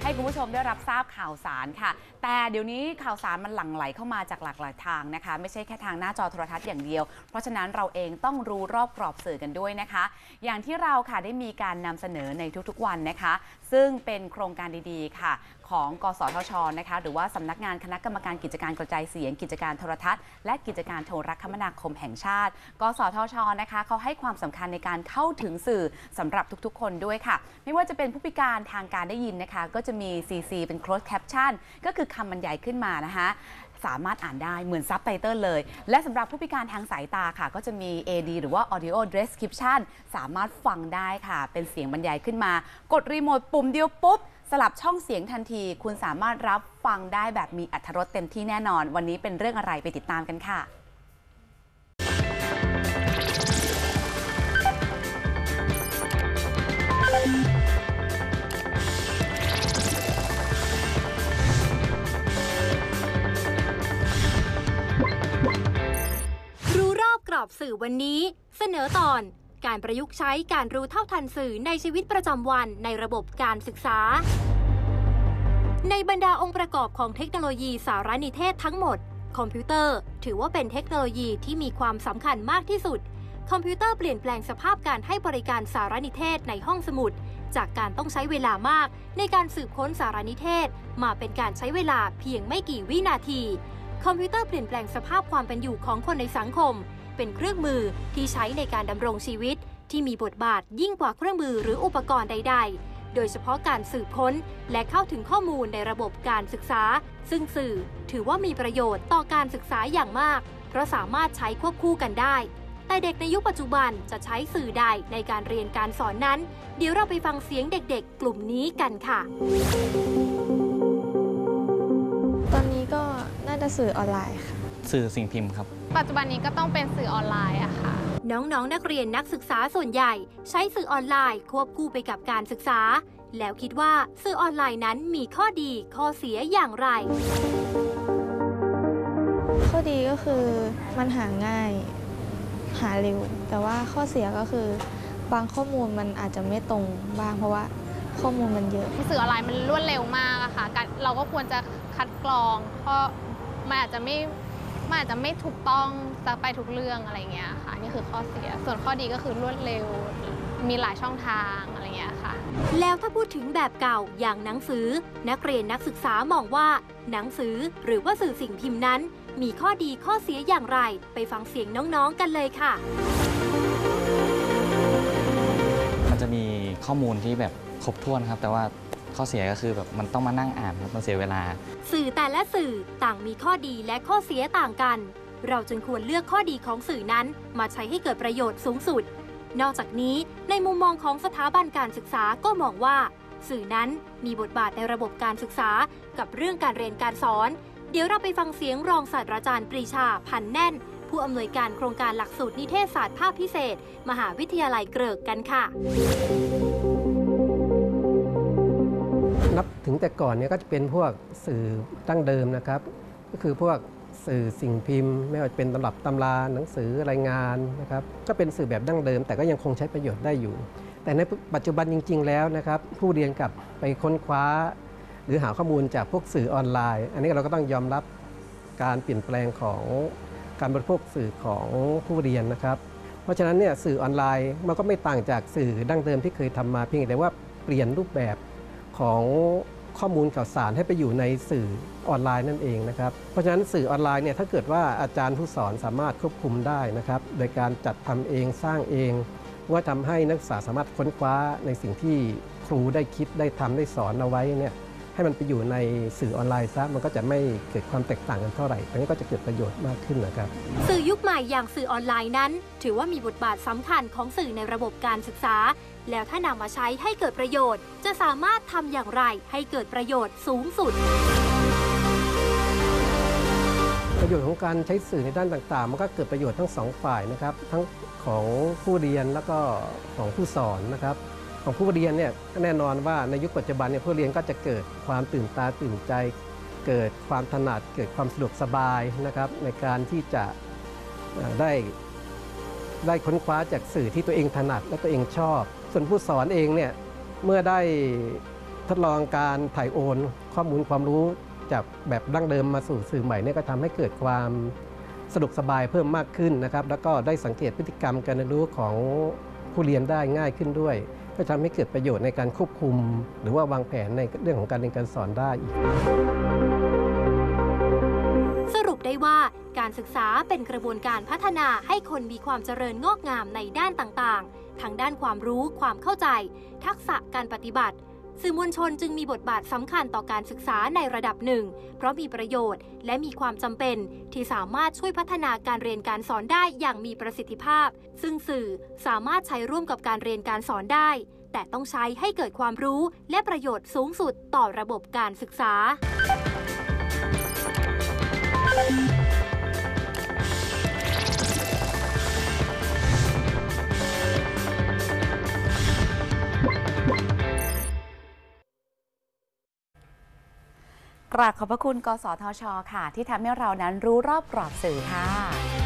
ให้คุณผู้ชมได้รับทราบข่าวสารค่ะแต่เดี๋ยวนี้ข่าวสารมันหลั่งไหลเข้ามาจากหลากหลายทางนะคะไม่ใช่แค่ทางหน้าจอโทรทัศน์อย่างเดียวเพราะฉะนั้นเราเองต้องรู้รอบกรอบสื่อกันด้วยนะคะอย่างที่เราค่ะได้มีการนำเสนอในทุกๆวันนะคะซึ่งเป็นโครงการดีๆค่ะของกสทช.นะคะหรือว่าสำนักงานคณะกรรมการกิจการกระจายเสียงกิจการโทรทัศน์และกิจการโทรคมนาคมแห่งชาติกสทช.นะคะเขาให้ความสำคัญในการเข้าถึงสื่อสำหรับทุกๆคนด้วยค่ะไม่ว่าจะเป็นผู้พิการทางการได้ยินนะคะก็จะมี CC เป็น closed caption ก็คือคำบรรยายขึ้นมานะคะสามารถอ่านได้เหมือนซับไตเติลเลยและสำหรับผู้พิการทางสายตาค่ะก็จะมี AD หรือว่า Audio Description สามารถฟังได้ค่ะเป็นเสียงบรรยายขึ้นมากดรีโมทปุ่มเดียวปุ๊บสลับช่องเสียงทันทีคุณสามารถรับฟังได้แบบมีอรรถรสเต็มที่แน่นอนวันนี้เป็นเรื่องอะไรไปติดตามกันค่ะรู้รอบกรอบสื่อวันนี้เสนอตอนการประยุกต์ใช้การรู้เท่าทันสื่อในชีวิตประจำวันในระบบการศึกษาในบรรดาองค์ประกอบของเทคโนโลยีสารนิเทศทั้งหมดคอมพิวเตอร์ถือว่าเป็นเทคโนโลยีที่มีความสำคัญมากที่สุดคอมพิวเตอร์เปลี่ยนแปลงสภาพการให้บริการสารนิเทศในห้องสมุดจากการต้องใช้เวลามากในการสืบค้นสารนิเทศมาเป็นการใช้เวลาเพียงไม่กี่วินาทีคอมพิวเตอร์เปลี่ยนแปลงสภาพความเป็นอยู่ของคนในสังคมเป็นเครื่องมือที่ใช้ในการดำรงชีวิตที่มีบทบาทยิ่งกว่าเครื่องมือหรืออุปกรณ์ใดๆโดยเฉพาะการสืบค้นและเข้าถึงข้อมูลในระบบการศึกษาซึ่งสื่อถือว่ามีประโยชน์ต่อการศึกษาอย่างมากเพราะสามารถใช้ควบคู่กันได้แต่เด็กในยุคปัจจุบันจะใช้สื่อใดในการเรียนการสอนนั้นเดี๋ยวเราไปฟังเสียงเด็กๆกลุ่มนี้กันค่ะตอนนี้ก็น่าจะสื่อออนไลน์ค่ะสื่อสิ่งพิมพ์ครับปัจจุบันนี้ก็ต้องเป็นสื่อออนไลน์อะค่ะน้องๆนักเรียนนักศึกษาส่วนใหญ่ใช้สื่อออนไลน์ควบคู่ไปกับการศึกษาแล้วคิดว่าสื่อออนไลน์นั้นมีข้อดีข้อเสียอย่างไรข้อดีก็คือมันหาง่ายหาเร็วแต่ว่าข้อเสียก็คือบางข้อมูลมันอาจจะไม่ตรงบ้างเพราะว่าข้อมูลมันเยอะสื่อออนไลน์มันรวดเร็วมากอะค่ะเราก็ควรจะคัดกรองเพราะมันอาจจะไม่ถูกต้องไปทุกเรื่องอะไรเงี้ยค่ะนี่คือข้อเสียส่วนข้อดีก็คือรวดเร็วมีหลายช่องทางอะไรเงี้ยค่ะแล้วถ้าพูดถึงแบบเก่าอย่างหนังสือนักเรียนนักศึกษามองว่าหนังสือหรือว่าสื่อสิ่งพิมพ์นั้นมีข้อดีข้อเสียอย่างไรไปฟังเสียงน้องๆกันเลยค่ะมันจะมีข้อมูลที่แบบครบถ้วนครับแต่ว่าข้อเสียก็คือแบบมันต้องมานั่งอ่านครับมันเสียเวลาสื่อแต่ละสื่อต่างมีข้อดีและข้อเสียต่างกันเราจึงควรเลือกข้อดีของสื่อนั้นมาใช้ให้เกิดประโยชน์สูงสุดนอกจากนี้ในมุมมองของสถาบันการศึกษาก็มองว่าสื่อนั้นมีบทบาทในระบบการศึกษากับเรื่องการเรียนการสอนเดี๋ยวเราไปฟังเสียงรองศาสตราจารย์ปรีชาพันแน่นผู้อำนวยการโครงการหลักสูตรนิเทศศาสตร์ภาคพิเศษมหาวิทยาลัยเกริกกันค่ะนับถึงแต่ก่อนเนี่ยก็จะเป็นพวกสื่อดั้งเดิมนะครับก็คือพวกสื่อสิ่งพิมพ์ไม่ว่าจะเป็นตำรับตำราหนังสือรายงานนะครับก็เป็นสื่อแบบดั้งเดิมแต่ก็ยังคงใช้ประโยชน์ได้อยู่แต่ในปัจจุบันจริงๆแล้วนะครับผู้เรียนกับไปค้นคว้าหรือหาข้อมูลจากพวกสื่อออนไลน์อันนี้เราก็ต้องยอมรับการเปลี่ยนแปลงของการบริโภคสื่อของผู้เรียนนะครับเพราะฉะนั้นเนี่ยสื่อออนไลน์มันก็ไม่ต่างจากสื่อดั้งเดิมที่เคยทำมาเพียงแต่ว่าเปลี่ยนรูปแบบของข้อมูลข่าวสารให้ไปอยู่ในสื่อออนไลน์นั่นเองนะครับเพราะฉะนั้นสื่อออนไลน์เนี่ยถ้าเกิดว่าอาจารย์ผู้สอนสามารถควบคุมได้นะครับโดยการจัดทำเองสร้างเองว่าทำให้นักศึกษาสามารถค้นคว้าในสิ่งที่ครูได้คิดได้ทำได้สอนเอาไว้เนี่ยให้มันไปอยู่ในสื่อออนไลน์ซะมันก็จะไม่เกิดความแตกต่างกันเท่าไหร่แต่นี้ก็จะเกิดประโยชน์มากขึ้นนะครับสื่อยุคใหม่อย่างสื่อออนไลน์นั้นถือว่ามีบทบาทสำคัญของสื่อในระบบการศึกษาแล้วถ้านำมาใช้ให้เกิดประโยชน์จะสามารถทำอย่างไรให้เกิดประโยชน์สูงสุดประโยชน์ของการใช้สื่อในด้านต่างๆมันก็เกิดประโยชน์ทั้งสองฝ่ายนะครับทั้งของผู้เรียนแล้วก็ของผู้สอนนะครับของผู้เรียนเนี่ยแน่นอนว่าในยุคปัจจุบันเนี่ยผู้เรียนก็จะเกิดความตื่นตาตื่นใจเกิดความถนัดเกิดความสะดวกสบายนะครับในการที่จะได้ค้นคว้าจากสื่อที่ตัวเองถนัดและตัวเองชอบส่วนผู้สอนเองเนี่ยเมื่อได้ทดลองการถ่ายโอนข้อมูลความรู้จากแบบดั้งเดิมมาสู่สื่อใหม่เนี่ยก็ทำให้เกิดความสะดวกสบายเพิ่มมากขึ้นนะครับแล้วก็ได้สังเกตพฤติกรรมการเรียนรู้ของผู้เรียนได้ง่ายขึ้นด้วยก็ทำให้เกิดประโยชน์ในการควบคุม หรือว่าวางแผนในเรื่องของการเรียนการสอนได้อีกสรุปได้ว่าการศึกษาเป็นกระบวนการพัฒนาให้คนมีความเจริญงอกงามในด้านต่างๆทั้งด้านความรู้ความเข้าใจ ทักษะการปฏิบัติสื่อมวลชนจึงมีบทบาทสำคัญต่อการศึกษาในระดับหนึ่งเพราะมีประโยชน์และมีความจำเป็นที่สามารถช่วยพัฒนาการเรียนการสอนได้อย่างมีประสิทธิภาพซึ่งสื่อสามารถใช้ร่วมกับการเรียนการสอนได้แต่ต้องใช้ให้เกิดความรู้และประโยชน์สูงสุดต่อระบบการศึกษากราบขอบพระคุณกสทช.ค่ะที่ทำให้เรานั้นรู้รอบกรอบสื่อค่ะ